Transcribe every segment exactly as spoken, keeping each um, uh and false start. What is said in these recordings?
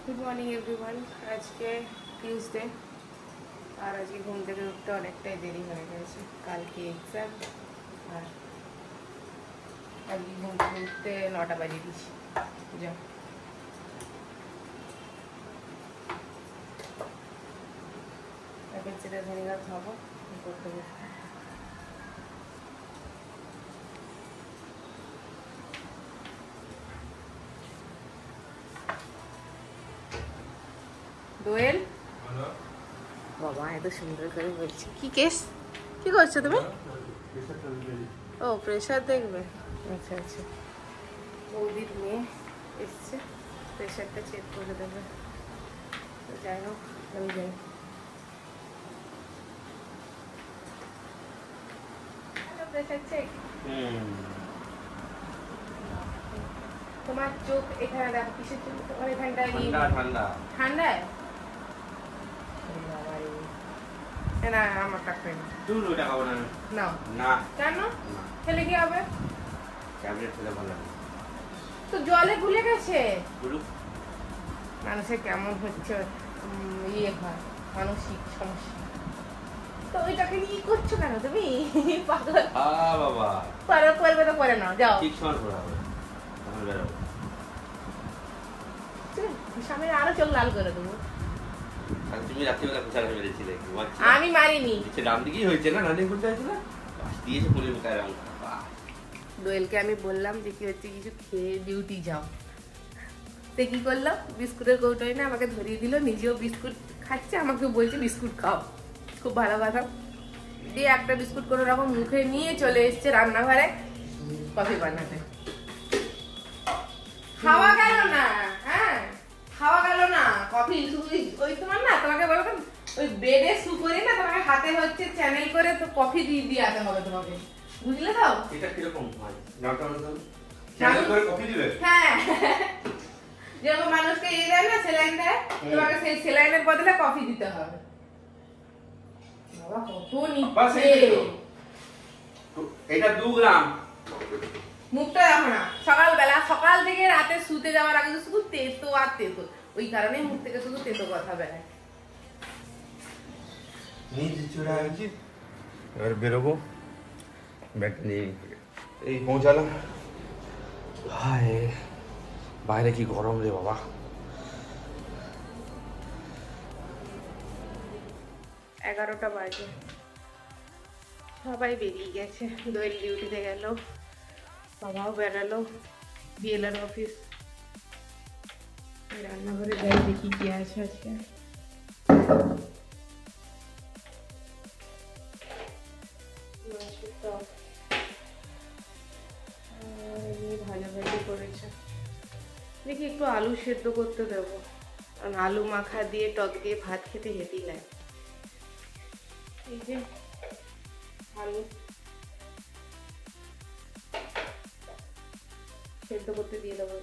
Good morning everyone. आज के Tuesday আর আজকে ঘুম থেকে উঠতে অনেকটাই দেরি হয়ে গেছে। কালকে এক্সাম আর আজকে ঘুম থেকে উঠতে নটা বাজিয়ে দিয়েছি। যাও পেঁচেটা ভিনেগার খাবো করতে বসতে। দোয়েল বাবা এত সুন্দর করে বলছি। কি কেস কি করছো তুমি? ও প্রেশার দেখবে। আচ্ছা আচ্ছা, বৌদির মেয়ে এসছে, প্রেশারটা চেক করে দেবে। যাই হোক আমি যাই। Pressure check. তোমার চোখ এখানে দেখো, কিসের চোখ তোমার এখানটায়? ঠান্ডা ঠান্ডায় না আমার টাকা দূর ওটা খাবো না। না না কেন খেলে কি হবে? ট্যাবলেট খেলে ভালো লাগে তো। জলে ভুলে গেছে মানুষের কেমন হচ্ছে ইয়ে হয় মানসিক সমস্যা। তো ওইটাকে কি করছো কেন তুমি? পাগল বাবা পরে করবে তো করে নাও, যাও ঠিক সময় করে হবে তখন বেরোবো। সামনে আরো চোখ লাল করে দেবো। তুমি রাত্রিবেলা কোথায় মেরেছিলে? আমি মারিনি, ডান দিকেই হয়েছে না, রানিং করতে হয়েছিল দিয়েছে পুলিশ মুখায় রং। দোয়েলকে আমি বললাম যে কি হচ্ছে কিছু খেয়ে ডিউটি যাও, সে কি করলো বিস্কুটের কৌটোয় না আমাকে ধরিয়ে দিল, নিজেও বিস্কুট খাচ্ছে আমাকে বলছে বিস্কুট খাও। খুব ভালো কথা। দিয়ে একটা বিস্কুট কোনো রকম মুখে নিয়ে চলে এসছে রান্নাঘরে কফি বানাতে। খাওয়া গেল না, হ্যাঁ খাওয়া গেল না কফি। ওই তোমার না তোমাকে বললাম ওই বেডে শু করে না তোমাকে হাতে হচ্ছে চ্যানেল করে তো কফি দিয়ে দিয়ে আসতে হবে তোমাকে, বুঝলে তো? এটা কিরকম হয় নামটা বলতে চ্যানেল করে কফি দিবে? হ্যাঁ যেরকম মানুষকে ইয়ে দেয় না সেলাইন দেয়, তোমাকে সেই সেলাইনের বদলে কফি দিতে হবে। বাবা কত নিচ্ছে এটা দু গ্রাম। মুখটা দেখো না, সকালবেলা সকাল থেকে রাতে শুতে যাওয়ার আগে শুধু তেতো আর তেতো, ওই কারণে মুখ থেকে শুধু তেতো কথা বেরোয়। এবার বেরোবো, ব্যাগটা নিয়ে এই পৌঁছালাম। হায় বাইরে কি গরম রে বাবা। এগারোটা বাজে, সবাই বেরিয়ে গেছে। দোয়েল ডিউটিতে গেল, বাবাও বেরালো, বিএলআর অফিস। রান্নাঘরে যাই দেখি কি আছে আজকে। ভাজা ভাজি করেছে, দেখি একটু আলু সেদ্ধ করতে দেবো, কারণ আলু মাখা দিয়ে টক দিয়ে ভাত খেতে হেঁটি লাগে। এই যে আলু সেদ্ধ করতে দিয়ে দেবো।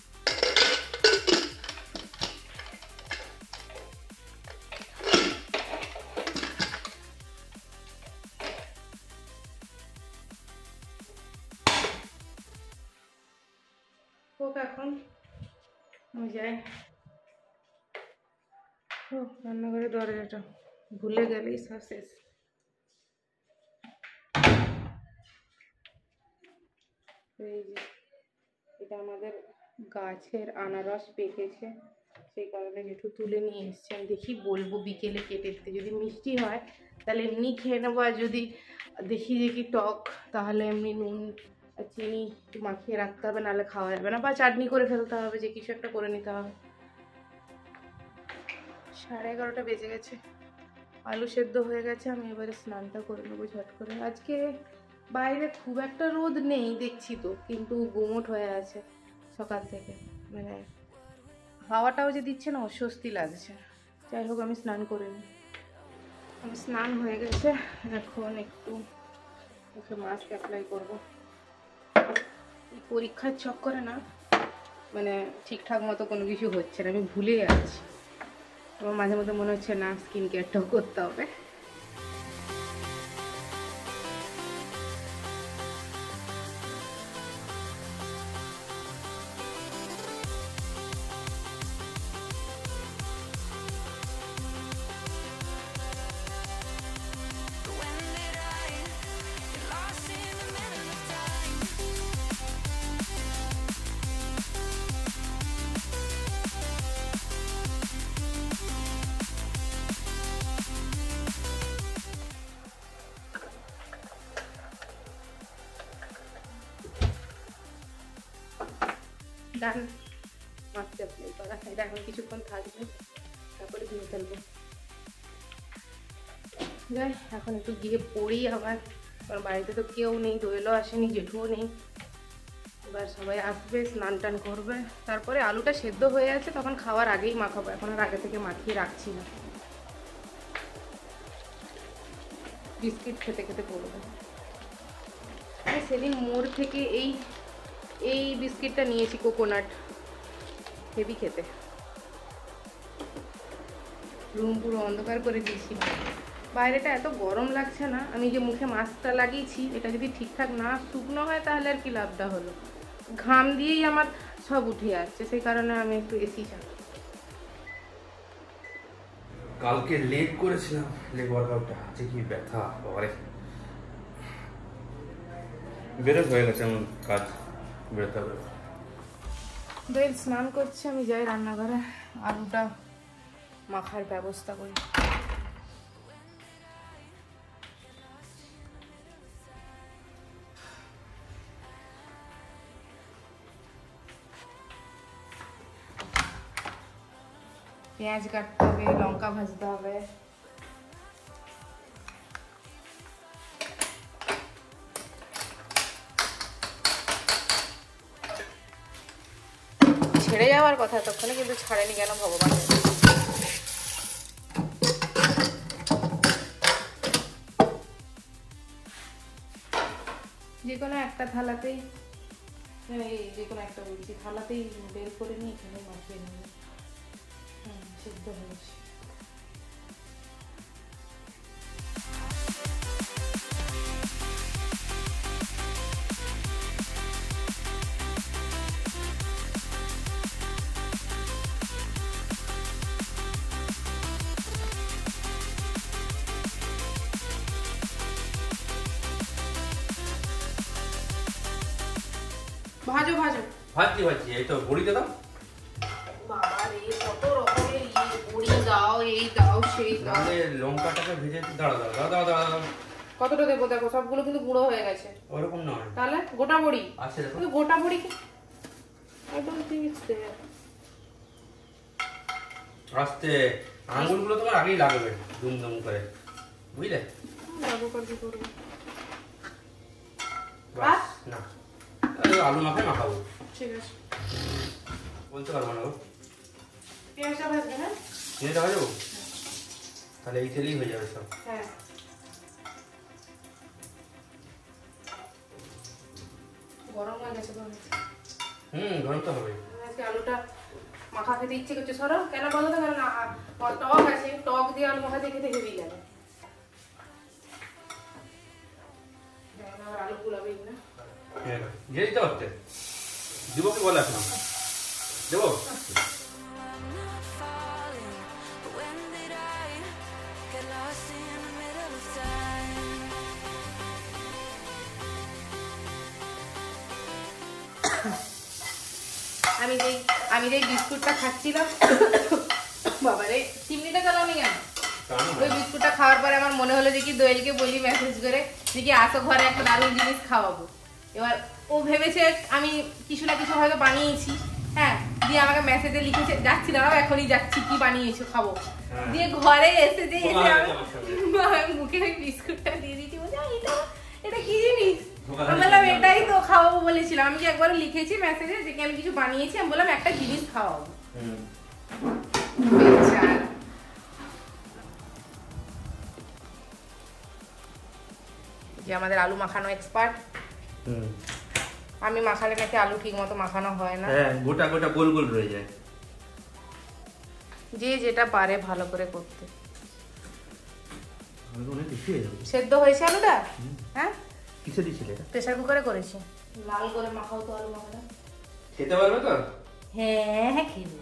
হোক এখন আমি যাই। ও রান্নাঘরের দরজাটা ভুলে গেলেই সব শেষ। এই যে এটা আমাদের গাছের আনারস পেকেছে, সেই কারণে একটু তুলে নিয়ে এসছি। আমি দেখি বলবো বিকেলে কেটে দিতে, যদি মিষ্টি হয় তাহলে এমনি খেয়ে নেবো, আর যদি দেখি যে কি টক তাহলে এমনি নুন আর চিনি একটু মাখিয়ে রাখতে হবে, নাহলে খাওয়া যাবে না, বা চাটনি করে ফেলতে হবে, যে কিছু একটা করে নিতে হবে। সাড়ে এগারোটা বেজে গেছে, আলু সেদ্ধ হয়ে গেছে। আমি এবারে স্নানটা করে নেবো ঝট করে। আজকে বাইরে খুব একটা রোদ নেই দেখছি তো, কিন্তু গুমোট হয়ে আছে সকাল থেকে, মানে হাওয়াটাও যে দিচ্ছে না অস্বস্তি লাগছে। যাই হোক আমি স্নান করে নিই। আমি স্নান হয়ে গেছে, এখন একটু মুখে মাস্ক অ্যাপ্লাই করবো। এই পরীক্ষার চক্করে না মানে ঠিকঠাক মতো কোনো কিছু হচ্ছে না, আমি ভুলে যাচ্ছি। আমার মাঝে মধ্যে মনে হচ্ছে না স্কিন কেয়ারটাও করতে হবে। ডান, মাস্ক অ্যাপ্লাই করা। এটা এখন কিছুক্ষণ থাকবে, তারপরে ধুয়ে ফেলবো। যাই এখন একটু গিয়ে পড়ি আবার, কারণ বাড়িতে তো কেউ নেই, দোয়েলও আসেনি, জেঠুও নেই। এবার সবাই আসবে, স্নান টান করবে, তারপরে আলুটা সেদ্ধ হয়ে আছে, তখন খাওয়ার আগেই মাখাবো। এখন আর আগে থেকে মাখিয়ে রাখছি না, বিস্কিট খেতে খেতে পড়বে। আমি সেদিন মোড় থেকে এই এই বিস্কিটটা নিয়েছি, কোকোনাট, হেভি খেতে। রুম পুরো অন্ধকার করে দিয়েছি। বাইরেটা এত গরম লাগছে না, আমি যে মুখে মাস্কটা লাগিয়েছি এটা যদি ঠিকঠাক না শুকনো হয় তাহলে আর কি লাভটা হলো, ঘাম দিয়েই আমার সব উঠে যাচ্ছে, সেই কারণে আমি একটু এসি চালাই। কালকে লেগ করেছিলাম, লেগ ওয়ার্কআউটটা আছে কি ব্যথা বাবারে। বেরো হয়ে গেছে এমন কাজ, বেরোতে হবে। দোয়েল স্নান করছে, আমি যাই রান্নাঘরে আলুটা মাখার ব্যবস্থা করি। পেঁয়াজ কাটতে হবে, লঙ্কা ভাজতে হবে। ছেড়ে যাওয়ার কথা তখনই, কিন্তু ছাড়েনি কেন ভগবান। যে কোনো একটা থালাতেই, যে কোনো একটা বলছি, থালাতেই বের করে নিয়ে এখানে মাখিয়ে নেবে। হুম, সিদ্ধ হয়েছে। ভাজো ভাজো ভাজছি ভাজছি, এই তো বড়িতে দাও। বাবা রে, কত রকমের ইয়ে, বড়ি দাও, এই দাও, সেই দাও। তাহলে লঙ্কাটাকে ভেজে দাঁড়া দাও দাও দাও দাও দাও। কতটা দেবো দেখো, সবগুলো কিন্তু গুঁড়ো হয়ে গেছে। ওরকম নয়, তাহলে গোটা বড়ি আছে দেখো। কিন্তু গোটা বড়ি কি, I don't think it's there. আস্তে, আঙুলগুলো তোমার আগেই লাগবে দুমদুম করে, বুঝলে? যাবো কর কি করবো। বাস না, এই আলু মাখায় মাখাবো। ঠিক আছে, বলতে পারবো না গো। পেঁয়াজটা ভাজবে না? পেঁয়াজটা ভাজবো, তাহলে এই তেলেই হয়ে যাবে সব। হ্যাঁ, গরম হয়ে গেছে তো। হুম, গরম তো হবে। আজকে আলুটা মাখা খেতে ইচ্ছে করছে, সরো কেন বলো তো, কারণ আ- আ- টক আছে, টক দিয়ে আলু মাখা দিয়ে খেতে হেভি লাগে। এখন আবার আলু গুলাবেই না। হ্যাঁ, দিয়ে দিতে পারতে, দিব কি বলে এখন? দেবো? আমি যেই আমি যেই বিস্কুটটা খাচ্ছিলাম, বাবারে চিমনিটা চালাওনি কেন? ওই বিস্কুটটা খাওয়ার পরে আমার মনে হলো যে কি দোয়েলকে বলি মেসেজ করে যে কি আসো ঘরে একটা দারুণ জিনিস খাওয়াবো। এবার ও ভেবেছে আমি কিছু না কিছু হয়তো বানিয়েছি, হ্যাঁ, দিয়ে আমাকে মেসেজে লিখেছে যাচ্ছি দাঁড়াও এখনই যাচ্ছি, কি বানিয়েছো খাবো। দিয়ে ঘরে এসে যে এসে আমি মুখে ওই বিস্কুটটা দিয়ে দিয়েছি, বলছে এটা এটা কি জিনিস? আমি বললাম এটাই তো খাওয়াবো বলেছিলাম, আমি কি একবার লিখেছি মেসেজে যে কি আমি কিছু বানিয়েছি, আমি বললাম একটা জিনিস খাওয়াবো। যে আমাদের আলু মাখানো এক্সপার্ট, আমি মাখালে নাকি আলু ঠিক মতো মাখানো হয় না, হ্যাঁ, গোটা গোটা গোল গোল রয়ে যায়। যে যেটা পারে ভালো করে করতে। অনেক বেশি হয়ে যাবে। সেদ্ধ হয়েছে আলুটা? হ্যাঁ, কিসে দিছিলে? প্রেসার কুকারে করেছি। লাল করে মাখাও তো আলু মাখাটা। খেতে পারবে তো? হ্যাঁ হ্যাঁ খেয়ে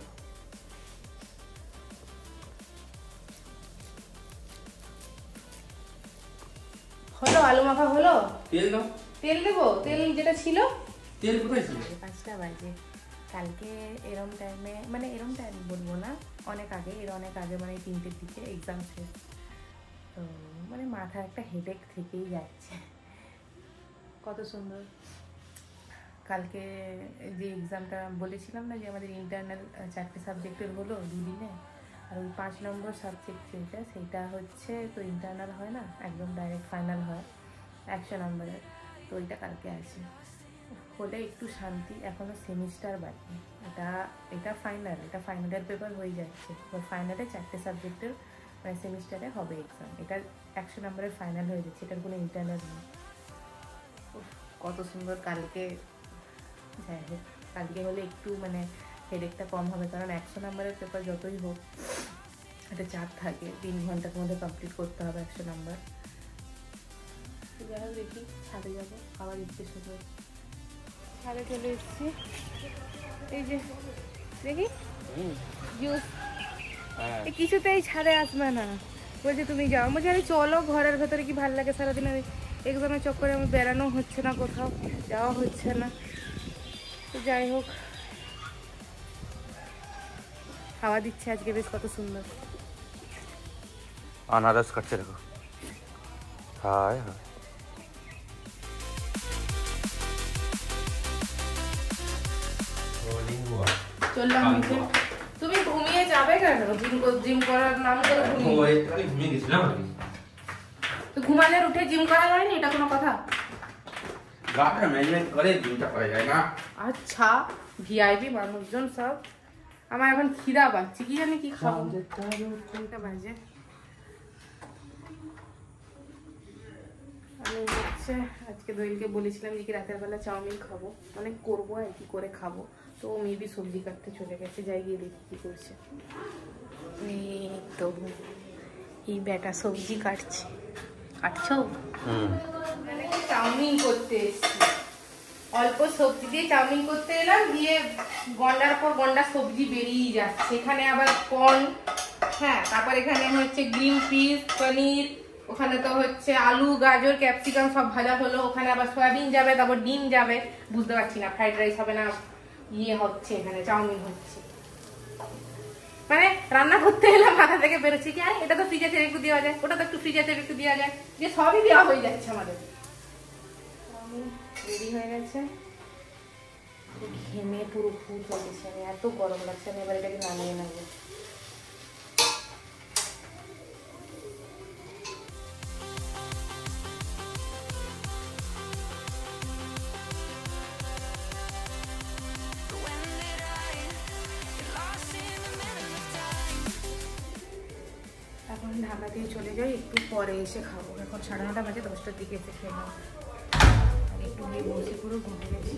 হলো, আলু মাখা হলো। তেল দাও। তেল দেবো? তেল যেটা ছিল। তেল কোথায় ছিল? পাঁচটা বাজে কালকে এরম টাইমে, মানে এরম টাইম বলবো না, অনেক আগে, এর অনেক আগে, মানে তিনটের দিকে এক্সাম শেষ, তো মানে মাথা একটা হেডেক থেকেই যাচ্ছে। কত সুন্দর কালকে যে এক্সামটা বলেছিলাম না যে আমাদের ইন্টারনাল চারটে সাবজেক্টের হলো দুদিনে, আর ওই পাঁচ নম্বর সাবজেক্ট যেটা সেইটা হচ্ছে তো ইন্টারনাল হয় না, একদম ডাইরেক্ট ফাইনাল হয় একশো নম্বরের। তো ওইটা কালকে আছে, হলে একটু শান্তি। এখনও সেমিস্টার বাকি, এটা এটা ফাইনাল, এটা ফাইনালের পেপার হয়ে যাচ্ছে। তো ফাইনালে চারটে সাবজেক্টের মানে সেমিস্টারে হবে এক্সাম, এটা একশো নম্বরের ফাইনাল হয়ে যাচ্ছে, এটার কোনো ইন্টারনাল নেই। কত সুন্দর কালকে, যাই হোক কালকে হলে একটু মানে হেডেকটা কম হবে, কারণ একশো নম্বরের পেপার যতই হোক একটা চাপ থাকে, তিন ঘন্টার মধ্যে কমপ্লিট করতে হবে একশো নম্বর। যাই হোক দেখি ছাদে যাবো, আবার ইচ্ছে শুরু ছাদে চলে এসেছি। এই যে দেখি জুস, কিছুতেই ছাদে আসবে না, বলছে তুমি যাও। বলছি আরে চলো, ঘরের ভেতরে কি ভালো লাগে সারাদিন, আর এক্সামের চক্করে আমার বেড়ানো হচ্ছে না, কোথাও যাওয়া হচ্ছে না। তো যাই হোক, হাওয়া দিচ্ছে আজকে বেশ, কত সুন্দর। আনারস কাটছে দেখো, হায় হায়। চললাম নিচে। তুমি ঘুমিয়ে যাবে কেন? জিম জিম করার নাম করে ঘুমিয়ে ঘুমিয়ে গেছিলাম। তো ঘুমালে উঠে জিম করা যায়নি, এটা কোনো কথা? গাটা ম্যানেজমেন্ট করে জিমটা করা যায় না। আচ্ছা, ভিআইপি মানুষজন সব। আমার এখন খিদা পাচ্ছে, কি জানি কি খাবো। কোনটা বাজে? আমি হচ্ছে আজকে দোয়েলকে বলেছিলাম যে কি রাতের বেলা চাউমিন খাবো, মানে করবো আর কি করে খাবো। তো ও মেবি সবজি কাটতে চলে গেছে, যাই গিয়ে দেখি কি করছে। এই তো এই বেটা সবজি কাটছে। কাটছো? মানে চাউমিন করতে এসছি, অল্প সবজি দিয়ে চাউমিন করতে এলাম, দিয়ে গন্ডার পর গন্ডা সবজি বেরিয়ে যাচ্ছে। এখানে আবার কর্ন, হ্যাঁ, তারপর এখানে হচ্ছে গ্রিন পিস, পনির, ওখানে তো হচ্ছে আলু, গাজর, ক্যাপসিকাম সব ভাজা হলো, ওখানে আবার সয়াবিন যাবে, তারপর ডিম যাবে। বুঝতে পারছি না ফ্রাইড রাইস হবে না ইয়ে হচ্ছে, এখানে চাউমিন হচ্ছে। মানে রান্না করতে এলাম মাথা থেকে বেরোচ্ছে কি, আরে এটা তো ফ্রিজে থেকে একটু দেওয়া যায়, ওটা তো একটু ফ্রিজে থেকে একটু দেওয়া যায়, যে সবই দেওয়া হয়ে যাচ্ছে আমাদের। রেডি হয়ে গেছে, ঘেমে পুরো ফুট হয়ে গেছে, আমি এত গরম লাগছে। আমি এবার এটাকে নামিয়ে নেবো। এখন ঢাকা দিয়ে চলে যাই, একটু পরে এসে খাবো। এখন সাড়ে নটা বাজে, দশটার দিকে এসে খেয়ে নেবো। আর একটু গিয়ে বসে পুরো ঘুমিয়ে গেছি।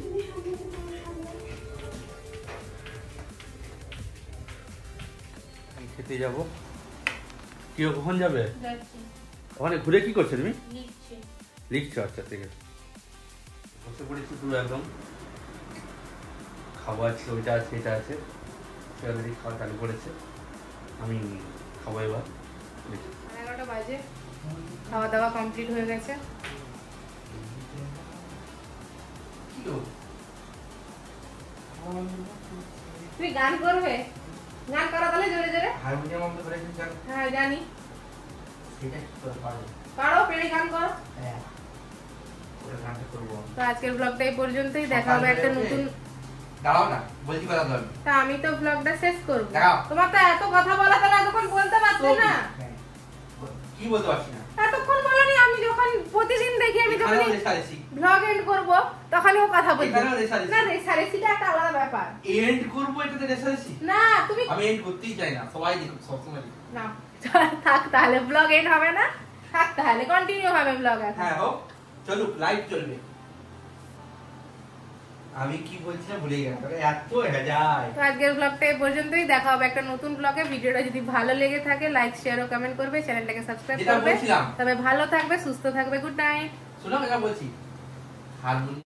খেতে যাবো। কি কখন যাবে? ওখানে ঘুরে কি করছো তুমি? লিখছো? আচ্ছা ঠিক আছে। বসে পড়েছি পুরো একদম, খাবো আছে, ওইটা আছে, এটা আছে, সেখানে খাওয়া চালু করেছে। আমি খাবো এবার। এগারোটা বাজে, খাওয়া দাওয়া কমপ্লিট হয়ে গেছে। তুমি গান করবে? গান করো তাহলে জোরে জোরে। হারমোনিয়াম আমাদের করে গান। হ্যাঁ জানি, সেটা কি করে পারো? পারো, পেরে গান করো। হ্যাঁ, ওটা গানটা করব। তো আজকের ব্লগটা এই পর্যন্তই, দেখা হবে একটা নতুন। দাঁড়াও না, বলছি কথা বল। তা আমি তো ব্লগটা শেষ করব। দাঁড়াও। তোমার তো এত কথা বলা, তাহলে এতক্ষণ বলতে পারতে না। কি বলতে পারছি না? এতক্ষণ বলনি, আমি যখন প্রতিদিন দেখি, আমি যখন ব্লগ এন্ড করব তখনই ও কথা বলবে। না, রেসারেসিটা একটা আলাদা ব্যাপার। এন্ড করব, এটাতে রেসারেসি না, তুমি আমি এন্ড করতেই চাই না, সবাই দেখো, সব সময় দেখো। না, থাক তাহলে, ব্লগ এন্ড হবে না, থাক তাহলে, কন্টিনিউ হবে ব্লগ। হ্যাঁ হোক, চলুক, লাইভ চলবে। আমি কি বলছিলাম ভুলে গেলাম, এত যায়। তো আজকের ব্লগটা এই পর্যন্তই, দেখা হবে একটা নতুন ব্লগে। ভিডিওটা যদি ভালো লেগে থাকে লাইক, শেয়ার ও কমেন্ট করবে, চ্যানেলটাকে সাবস্ক্রাইব করবে। তবে ভালো থাকবে, সুস্থ থাকবে। Good night. শোনো, কথা বলছি, হারমোনিয়াম